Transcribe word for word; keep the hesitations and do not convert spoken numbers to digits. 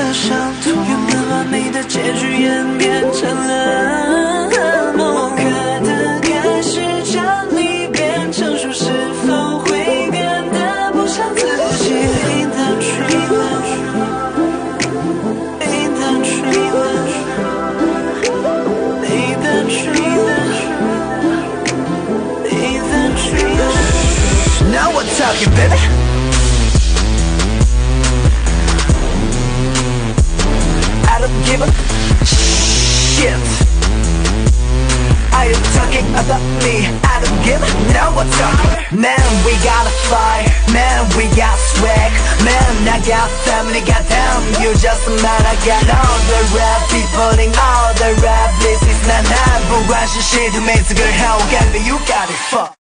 的伤痛，原本完美的结局演变成了噩梦。可的开始将你变成熟，是否会变得不像自己 ？In the dream, in the dream, in the dream, in the dream. Now we're talking, baby. I don't give a shit. Are you talking about me? I don't give a. Now we're talking. Man, we gotta fly. Man, we got swag. Man, I got family. Goddamn, you just mad. I got all the rap people in all the rap places. 난 한 번과 시시도 매직을 하고 간대. You got it, fuck.